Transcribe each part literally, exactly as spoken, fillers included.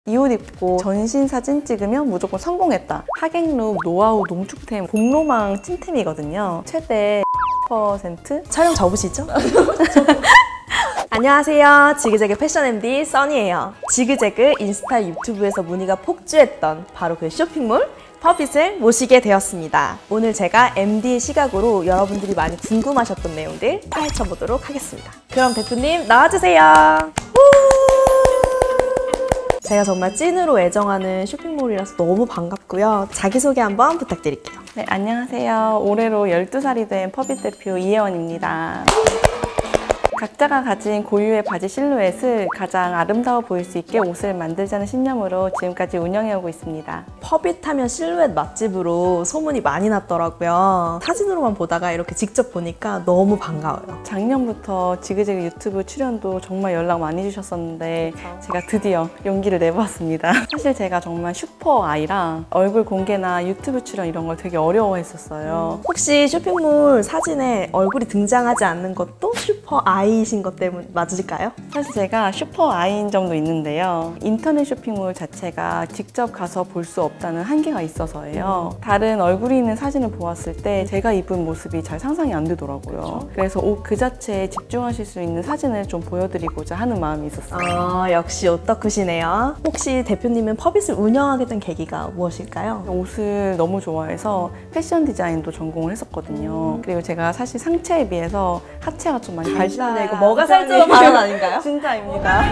이 옷 입고 전신 사진 찍으면 무조건 성공했다. 하객룩, 노하우, 농축템, 봄로망 찐템이거든요. 최대 퍼센트 촬영 접으시죠? 안녕하세요. 지그재그 패션 엠디 써니예요. 지그재그 인스타 유튜브에서 문의가 폭주했던 바로 그 쇼핑몰 퍼빗을 모시게 되었습니다. 오늘 제가 엠디의 시각으로 여러분들이 많이 궁금하셨던 내용들 파헤쳐보도록 하겠습니다. 그럼 대표님 나와주세요. 제가 정말 찐으로 애정하는 쇼핑몰이라서 너무 반갑고요. 자기소개 한번 부탁드릴게요. 네, 안녕하세요. 올해로 열두 살이 된 퍼빗 대표 이혜원입니다. 각자가 가진 고유의 바지 실루엣을 가장 아름다워 보일 수 있게 옷을 만들자는 신념으로 지금까지 운영해오고 있습니다. 퍼빗 하면 실루엣 맛집으로 소문이 많이 났더라고요. 사진으로만 보다가 이렇게 직접 보니까 너무 반가워요. 작년부터 지그재그 유튜브 출연도 정말 연락 많이 주셨었는데 제가 드디어 용기를 내보았습니다. 사실 제가 정말 슈퍼 아이라 얼굴 공개나 유튜브 출연 이런 걸 되게 어려워했었어요. 혹시 쇼핑몰 사진에 얼굴이 등장하지 않는 것도 슈퍼 아이 이신 것 때문 맞으실까요? 사실 제가 슈퍼 아이인 점도 있는데요. 인터넷 쇼핑몰 자체가 직접 가서 볼 수 없다는 한계가 있어서예요. 다른 얼굴이 있는 사진을 보았을 때 제가 입은 모습이 잘 상상이 안 되더라고요. 그래서 옷 그 자체에 집중하실 수 있는 사진을 좀 보여드리고자 하는 마음이 있었어요. 아, 역시 오타쿠시네요. 혹시 대표님은 퍼빗을 운영하게 된 계기가 무엇일까요? 옷을 너무 좋아해서 패션 디자인도 전공을 했었거든요. 그리고 제가 사실 상체에 비해서 하체가 좀 많이 발달해. 이거 뭐가 살쪄서 발언 아닌가요? 진짜입니다.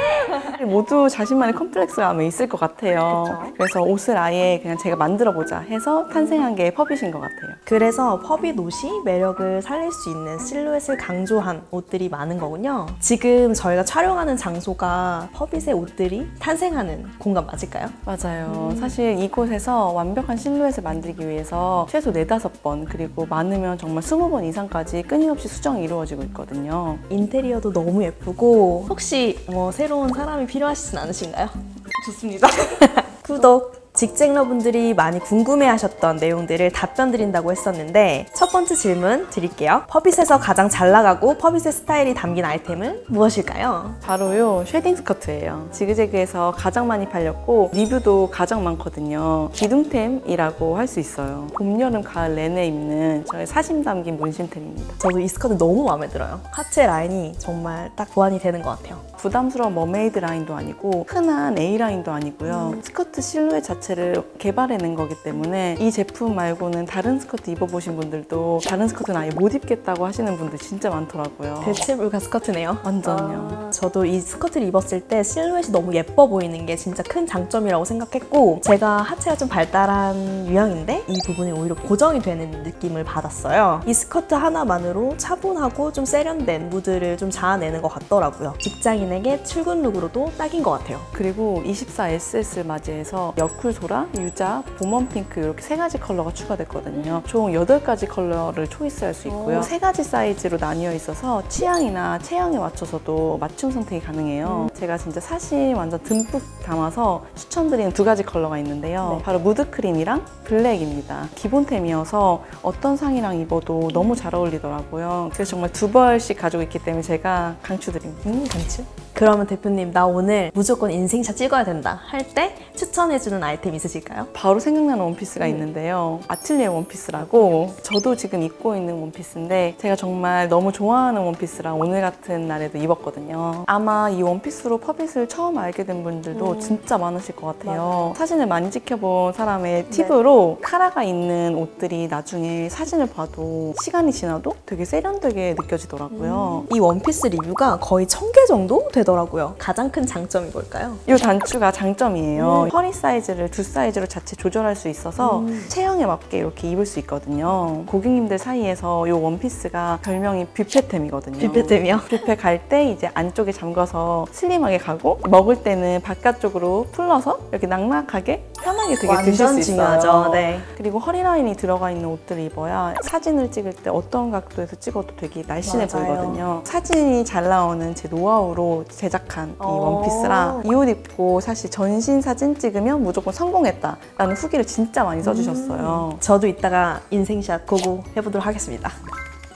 모두 자신만의 컴플렉스가 아마 있을 것 같아요. 그쵸? 그래서 옷을 아예 그냥 제가 만들어보자 해서 탄생한 게 퍼빗인 것 같아요. 그래서 퍼빗 옷이 매력을 살릴 수 있는 실루엣을 강조한 옷들이 많은 거군요. 지금 저희가 촬영하는 장소가 퍼빗의 옷들이 탄생하는 공간 맞을까요? 맞아요. 음. 사실 이곳에서 완벽한 실루엣을 만들기 위해서 최소 네다섯 번 그리고 많으면 정말 스무 번 이상까지 끊임없이 수정이 이루어지고 있거든요. 인테리어도 너무 예쁘고 혹시 뭐 새로운 사람이 필요하시진 않으신가요? 좋습니다. 구독! 직쟁러분들이 많이 궁금해하셨던 내용들을 답변 드린다고 했었는데 첫 번째 질문 드릴게요. 퍼빗에서 가장 잘 나가고 퍼빗의 스타일이 담긴 아이템은 무엇일까요? 바로요, 쉐딩 스커트예요. 지그재그에서 가장 많이 팔렸고 리뷰도 가장 많거든요. 기둥템이라고 할 수 있어요. 봄, 여름, 가을 내내 입는 저의 사심 담긴 문신템입니다. 저도 이 스커트 너무 마음에 들어요. 하체 라인이 정말 딱 보완이 되는 것 같아요. 부담스러운 머메이드 라인도 아니고 흔한 A 라인도 아니고요. 음. 스커트 실루엣 자체를 개발해낸 거기 때문에 이 제품 말고는 다른 스커트 입어보신 분들도 다른 스커트는 아예 못 입겠다고 하시는 분들 진짜 많더라고요. 대체 불가 스커트네요. 완전요. 아, 저도 이 스커트를 입었을 때 실루엣이 너무 예뻐 보이는 게 진짜 큰 장점이라고 생각했고 제가 하체가 좀 발달한 유형인데 이 부분이 오히려 고정이 되는 느낌을 받았어요. 이 스커트 하나만으로 차분하고 좀 세련된 무드를 좀 자아내는 것 같더라고요. 직장인에게 출근 룩으로도 딱인 것 같아요. 그리고 이십사 에스 에스를 맞이해서 여쿨 소라, 유자, 봄원 핑크 이렇게 세 가지 컬러가 추가됐거든요. 총 여덟 가지 컬러를 초이스할 수 있고요. 세 가지 사이즈로 나뉘어 있어서 취향이나 체형에 맞춰서도 맞춤 선택이 가능해요. 음. 제가 진짜 사심 완전 듬뿍 담아서 추천드리는 두 가지 컬러가 있는데요. 네. 바로 무드크림이랑 블랙입니다. 기본템이어서 어떤 상이랑 입어도 너무 잘 어울리더라고요. 그래서 정말 두 벌씩 가지고 있기 때문에 제가 강추드립니다. 음, 강추? 그러면 대표님 나 오늘 무조건 인생샷 찍어야 된다 할 때 추천해주는 아이템 있으실까요? 바로 생각나는 원피스가 있는데요. 아틀리에 원피스라고 저도 지금 입고 있는 원피스인데 제가 정말 너무 좋아하는 원피스랑 오늘 같은 날에도 입었거든요. 아마 이 원피스로 퍼빗을 처음 알게 된 분들도 음. 진짜 많으실 것 같아요. 맞아요. 사진을 많이 지켜본 사람의 팁으로 네. 카라가 있는 옷들이 나중에 사진을 봐도 시간이 지나도 되게 세련되게 느껴지더라고요. 음. 이 원피스 리뷰가 거의 천 개 정도 되더라고요. 가장 큰 장점이 뭘까요? 이 단추가 장점이에요. 음. 허리 사이즈를 두 사이즈로 자체 조절할 수 있어서 음. 체형에 맞게 이렇게 입을 수 있거든요. 고객님들 사이에서 이 원피스가 별명이 뷔페템이거든요. 뷔페템이요? 뷔페 갈 때 이제 안쪽에 잠궈서 슬림하게 가고 먹을 때는 바깥쪽으로 풀러서 이렇게 낙낙하게 편하게 되게 드실 수 있어요. 중요하죠. 네. 그리고 허리 라인이 들어가 있는 옷들을 입어야 사진을 찍을 때 어떤 각도에서 찍어도 되게 날씬해 맞아요. 보이거든요. 사진이 잘 나오는 제 노하우로 제작한 이 원피스라 이 옷 입고 사실 전신 사진 찍으면 무조건 성공했다 라는 후기를 진짜 많이 써주셨어요. 음, 저도 이따가 인생샷 고고 해보도록 하겠습니다.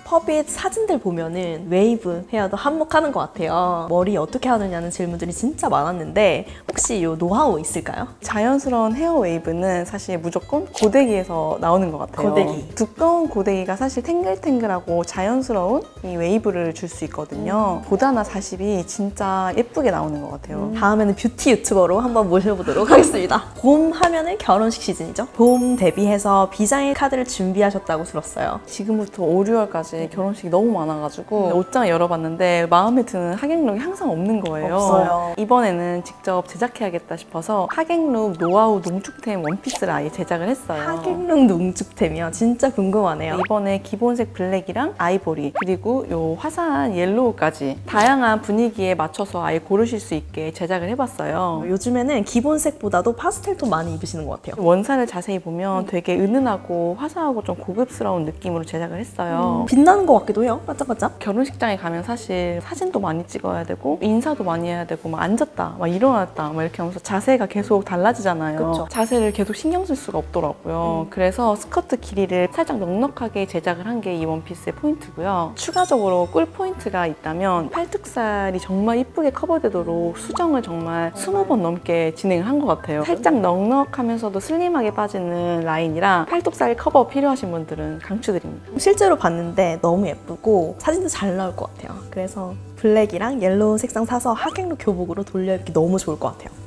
퍼빗 사진들 보면은 웨이브 헤어도 한몫하는 것 같아요. 머리 어떻게 하느냐는 질문들이 진짜 많았는데 혹시 이 노하우 있을까요? 자연스러운 헤어 웨이브는 사실 무조건 고데기에서 나오는 것 같아요. 고데기. 두꺼운 고데기가 사실 탱글탱글하고 자연스러운 이 웨이브를 줄 수 있거든요. 음. 보다나 사십이 진짜 예쁘게 나오는 것 같아요. 음. 다음에는 뷰티 유튜버로 한번 모셔보도록 하겠습니다. 봄 하면은 결혼식 시즌이죠. 봄 대비해서 비장의 카드를 준비하셨다고 들었어요. 지금부터 오, 유월까지 결혼식이 너무 많아가지고 옷장을 열어봤는데 마음에 드는 하객룩이 항상 없는 거예요. 없어요. 이번에는 직접 제작해야겠다 싶어서 하객룩 노하우 농축템 원피스를 아예 제작을 했어요. 하객룩 농축템이요? 진짜 궁금하네요. 이번에 기본색 블랙이랑 아이보리 그리고 요 화사한 옐로우까지 다양한 분위기에 맞춰서 아예 고르실 수 있게 제작을 해봤어요. 요즘에는 기본색보다도 파스텔 톤 많이 입으시는 것 같아요. 원사를 자세히 보면 되게 은은하고 화사하고 좀 고급스러운 느낌으로 제작을 했어요. 음, 빛나는 것 같기도 해요. 반짝반짝. 결혼식장에 가면 사실 사진도 많이 찍어야 되고 인사도 많이 해야 되고 막 앉았다 막 일어났다 막 이렇게 하면서 자세가 계속 달라지잖아요. 그쵸. 자세를 계속 신경 쓸 수가 없더라고요. 음. 그래서 스커트 길이를 살짝 넉넉하게 제작을 한 게 이 원피스의 포인트고요. 추가적으로 꿀 포인트가 있다면 팔뚝살이 정말 이쁘게 커버되도록 수정을 정말 스무 번 넘게 진행을 한 것 같아요. 살짝 넉넉하면서도 슬림하게 빠지는 라인이라 팔뚝살 커버 필요하신 분들은 강추드립니다. 실제로 봤는데 너무 예쁘고 사진도 잘 나올 것 같아요. 그래서 블랙이랑 옐로우 색상 사서 하객룩 교복으로 돌려 입기 너무 좋을 것 같아요.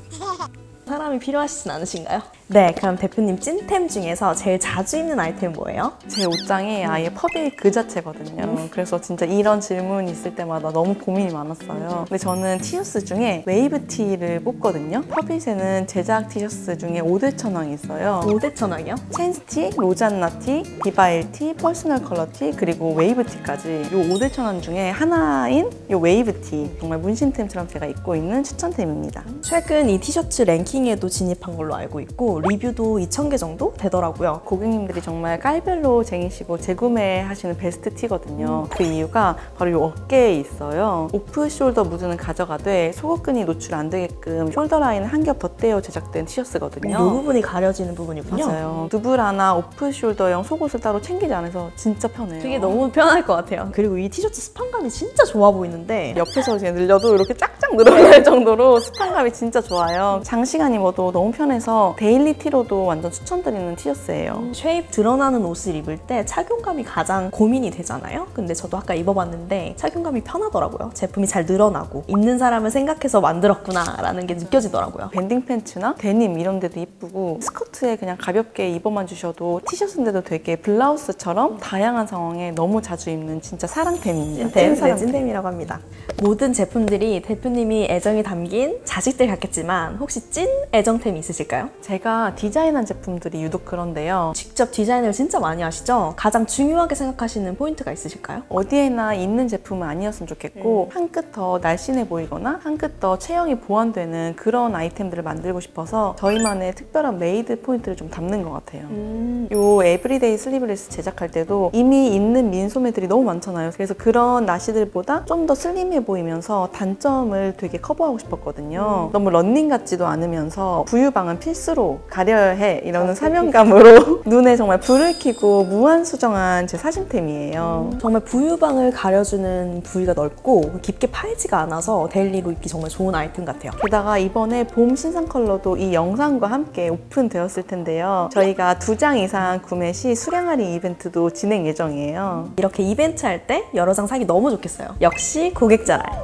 사람이 필요하시진 않으신가요? 네, 그럼 대표님 찐템 중에서 제일 자주 입는 아이템 뭐예요? 제 옷장에 아예 펍이 그 자체거든요. 그래서 진짜 이런 질문이 있을 때마다 너무 고민이 많았어요. 근데 저는 티셔츠 중에 웨이브 티를 뽑거든요. 펍잇에는 제작 티셔츠 중에 오 대 천왕이 있어요. 오 대 천왕이요? 첸스티, 로잔나티, 비바일티, 퍼스널 컬러티, 그리고 웨이브티까지 이 오 대 천왕 중에 하나인 이 웨이브티 정말 문신템처럼 제가 입고 있는 추천템입니다. 최근 이 티셔츠 랭킹에도 진입한 걸로 알고 있고 리뷰도 이천 개 정도 되더라고요. 고객님들이 정말 깔별로 쟁이시고 재구매하시는 베스트 티거든요. 그 이유가 바로 이 어깨에 있어요. 오프 숄더 무드는 가져가되 속옷끈이 노출 안 되게끔 숄더 라인을 한 겹 덧대어 제작된 티셔츠거든요. 이 부분이 가려지는 부분이군요. 맞아요. 두브라나 오프 숄더형 속옷을 따로 챙기지 않아서 진짜 편해요. 되게 너무 편할 것 같아요. 그리고 이 티셔츠 스판감이 진짜 좋아 보이는데 옆에서 그냥 늘려도 이렇게 쫙쫙 늘어날 정도로 스판감이 진짜 좋아요. 장시간 입어도 너무 편해서 데일리 티로도 완전 추천드리는 티셔츠예요. 쉐입 드러나는 옷을 입을 때 착용감이 가장 고민이 되잖아요. 근데 저도 아까 입어봤는데 착용감이 편하더라고요. 제품이 잘 늘어나고 입는 사람을 생각해서 만들었구나 라는 게 느껴지더라고요. 밴딩 팬츠나 데님 이런 데도 이쁘고 스커트에 그냥 가볍게 입어만 주셔도 티셔츠인데도 되게 블라우스처럼 다양한 상황에 너무 자주 입는 진짜 사랑템입니다. 찐템, 네, 사랑템. 찐템이라고 합니다. 모든 제품들이 대표님이 애정이 담긴 자식들 같겠지만 혹시 찐 애정템이 있으실까요? 제가 디자인한 제품들이 유독 그런데요. 직접 디자인을 진짜 많이 하시죠? 가장 중요하게 생각하시는 포인트가 있으실까요? 어디에나 있는 제품은 아니었으면 좋겠고 한 끗 더 날씬해 보이거나 한 끗 더 체형이 보완되는 그런 아이템들을 만들고 싶어서 저희만의 특별한 메이드 포인트를 좀 담는 것 같아요. 음. 요 에브리데이 슬리브레스 제작할 때도 이미 있는 민소매들이 너무 많잖아요. 그래서 그런 나시들보다 좀 더 슬림해 보이면서 단점을 되게 커버하고 싶었거든요. 음. 너무 런닝 같지도 않으면서 부유방은 필수로 가려야 해 이러는 사명감으로 눈에 정말 불을 켜고 무한 수정한 제 사진템이에요. 음. 정말 부유방을 가려주는 부위가 넓고 깊게 파이지가 않아서 데일리로 입기 정말 좋은 아이템 같아요. 게다가 이번에 봄 신상 컬러도 이 영상과 함께 오픈되었을 텐데요. 저희가 두 장 이상 구매 시 수량 할인 이벤트도 진행 예정이에요. 이렇게 이벤트 할 때 여러 장 사기 너무 좋겠어요. 역시 고객 잘 알.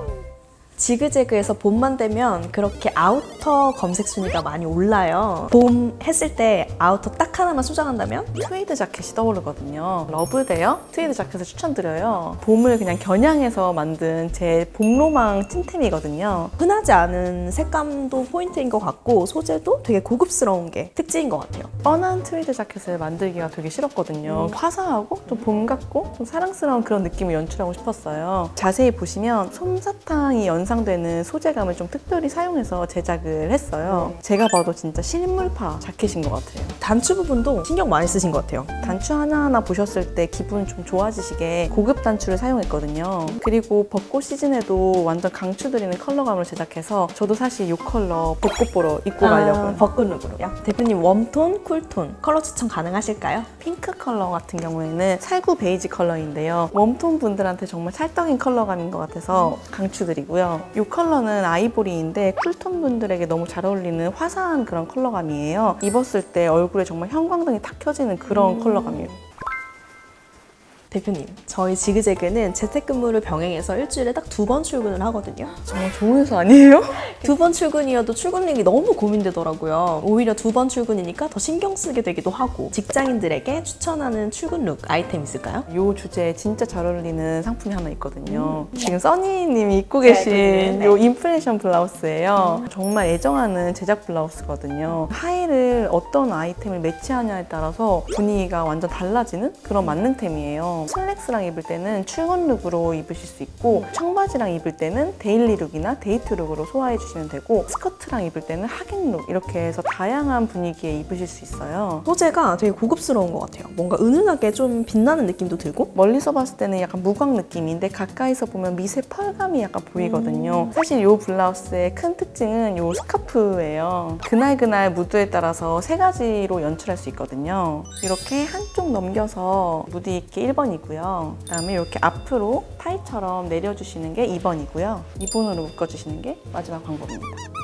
지그재그에서 봄만 되면 그렇게 아우터 검색 순위가 많이 올라요. 봄 했을 때 아우터 딱 하나만 수정한다면? 트웨이드 자켓이 떠오르거든요. 러브데어 트웨이드 자켓을 추천드려요. 봄을 그냥 겨냥해서 만든 제 봄로망 찐템이거든요. 흔하지 않은 색감도 포인트인 것 같고 소재도 되게 고급스러운 게 특징인 것 같아요. 뻔한 트웨이드 자켓을 만들기가 되게 싫었거든요. 화사하고 좀 봄 같고 좀 사랑스러운 그런 느낌을 연출하고 싶었어요. 자세히 보시면 솜사탕이 연 연상되는 소재감을 좀 특별히 사용해서 제작을 했어요. 제가 봐도 진짜 실물파 자켓인 것 같아요. 단추 부분도 신경 많이 쓰신 것 같아요. 단추 하나하나 보셨을 때 기분 좀 좋아지시게 고급 단추를 사용했거든요. 그리고 벚꽃 시즌에도 완전 강추드리는 컬러감을 제작해서 저도 사실 이 컬러 벚꽃 보러 입고 가려고요. 아, 벚꽃 룩으로요? 대표님 웜톤, 쿨톤 컬러 추천 가능하실까요? 핑크 컬러 같은 경우에는 살구 베이지 컬러인데요. 웜톤 분들한테 정말 찰떡인 컬러감인 것 같아서 강추드리고요. 이 컬러는 아이보리인데 쿨톤 분들에게 너무 잘 어울리는 화사한 그런 컬러감이에요. 입었을 때 얼굴에 정말 형광등이 탁 켜지는 그런 음... 컬러감이에요. 대표님, 저희 지그재그는 재택근무를 병행해서 일주일에 딱 두 번 출근을 하거든요. 정말 좋은 회사 아니에요? 두 번 출근이어도 출근력이 너무 고민되더라고요. 오히려 두 번 출근이니까 더 신경 쓰게 되기도 하고. 직장인들에게 추천하는 출근 룩 아이템 있을까요? 이 주제에 진짜 잘 어울리는 상품이 하나 있거든요. 음. 지금 써니님이 입고 계신 이 네. 인프레션 블라우스예요. 음. 정말 애정하는 제작 블라우스거든요. 하의를 어떤 아이템을 매치하냐에 따라서 분위기가 완전 달라지는 그런 만능템이에요. 슬랙스랑 입을 때는 출근 룩으로 입으실 수 있고 청바지랑 입을 때는 데일리 룩이나 데이트 룩으로 소화해 주시면 되고 스커트랑 입을 때는 하객 룩 이렇게 해서 다양한 분위기에 입으실 수 있어요. 소재가 되게 고급스러운 것 같아요. 뭔가 은은하게 좀 빛나는 느낌도 들고 멀리서 봤을 때는 약간 무광 느낌인데 가까이서 보면 미세 펄감이 약간 보이거든요. 음. 사실 이 블라우스의 큰 특징은 이 스카프예요. 그날그날 무드에 따라서 세 가지로 연출할 수 있거든요. 이렇게 한쪽 넘겨서 무드 있게 일 번 이고요. 그다음에 이렇게 앞으로 타이처럼 내려주시는 게 이 번이고요. 이 번으로 묶어주시는 게 마지막 방법입니다.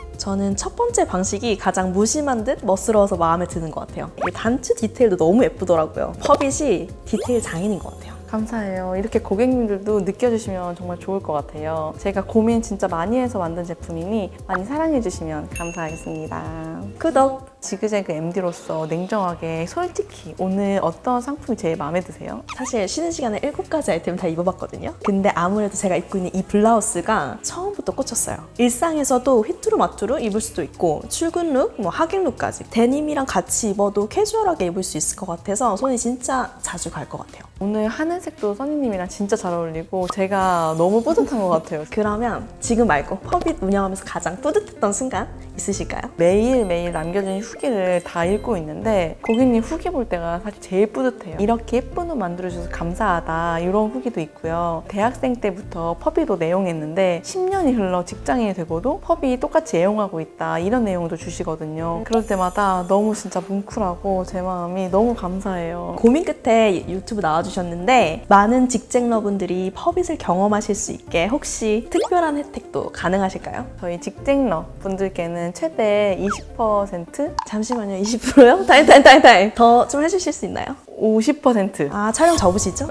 저는 첫 번째 방식이 가장 무심한 듯 멋스러워서 마음에 드는 것 같아요. 이 단추 디테일도 너무 예쁘더라고요. 퍼빗이 디테일 장인인 것 같아요. 감사해요. 이렇게 고객님들도 느껴주시면 정말 좋을 것 같아요. 제가 고민 진짜 많이 해서 만든 제품이니 많이 사랑해주시면 감사하겠습니다. 구독! 지그재그 엠디로서 냉정하게 솔직히 오늘 어떤 상품이 제일 마음에 드세요? 사실 쉬는 시간에 일곱 가지 아이템 다 입어봤거든요. 근데 아무래도 제가 입고 있는 이 블라우스가 처음부터 꽂혔어요. 일상에서도 휘뚜루마뚜루 입을 수도 있고 출근 룩, 뭐 하객 룩까지 데님이랑 같이 입어도 캐주얼하게 입을 수 있을 것 같아서 손이 진짜 자주 갈 것 같아요. 오늘 하늘색도 써니님이랑 진짜 잘 어울리고 제가 너무 뿌듯한 것 같아요. 그러면 지금 말고 퍼빗 운영하면서 가장 뿌듯했던 순간 있으실까요? 매일매일 남겨진 후기를 다 읽고 있는데 고객님 후기 볼 때가 사실 제일 뿌듯해요. 이렇게 예쁜 옷 만들어주셔서 감사하다 이런 후기도 있고요. 대학생 때부터 퍼빗 옷 애용했는데 십 년이 흘러 직장인이 되고도 퍼빗 똑같이 애용하고 있다 이런 내용도 주시거든요. 그럴 때마다 너무 진짜 뭉클하고 제 마음이 너무 감사해요. 고민 끝에 유튜브 나와주셨는데 많은 직쟁러분들이 퍼빗을 경험하실 수 있게 혹시 특별한 혜택도 가능하실까요? 저희 직쟁러 분들께는 최대 이십 퍼센트? 잠시만요. 이십 퍼센트요? 타임 타임 타임 타임 더 좀 해주실 수 있나요? 오십 퍼센트. 아 촬영 접으시죠?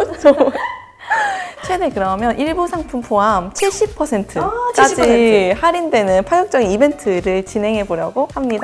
최대 그러면 일부 상품 포함 칠십 퍼센트까지 아, 칠십 퍼센트. 할인되는 파격적인 이벤트를 진행해 보려고 합니다.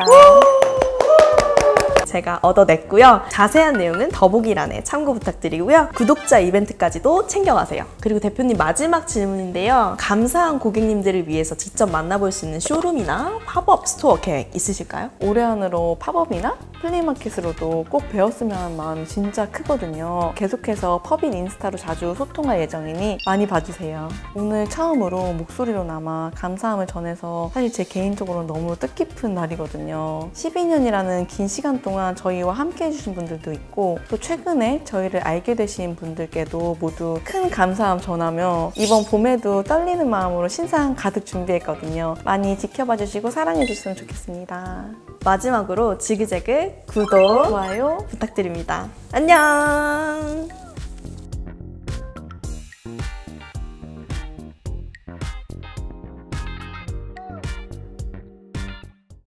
제가 얻어냈고요. 자세한 내용은 더보기란에 참고 부탁드리고요. 구독자 이벤트까지도 챙겨가세요. 그리고 대표님 마지막 질문인데요. 감사한 고객님들을 위해서 직접 만나볼 수 있는 쇼룸이나 팝업 스토어 계획 있으실까요? 올해 안으로 팝업이나 플리마켓으로도 꼭 배웠으면 하는 마음이 진짜 크거든요. 계속해서 퍼빗 인스타로 자주 소통할 예정이니 많이 봐주세요. 오늘 처음으로 목소리로나마 감사함을 전해서 사실 제 개인적으로는 너무 뜻깊은 날이거든요. 십이 년이라는 긴 시간 동안 저희와 함께 해주신 분들도 있고 또 최근에 저희를 알게 되신 분들께도 모두 큰 감사함 전하며 이번 봄에도 떨리는 마음으로 신상 가득 준비했거든요. 많이 지켜봐 주시고 사랑해 주셨으면 좋겠습니다. 마지막으로 지그재그 구독, 좋아요 부탁드립니다. 안녕!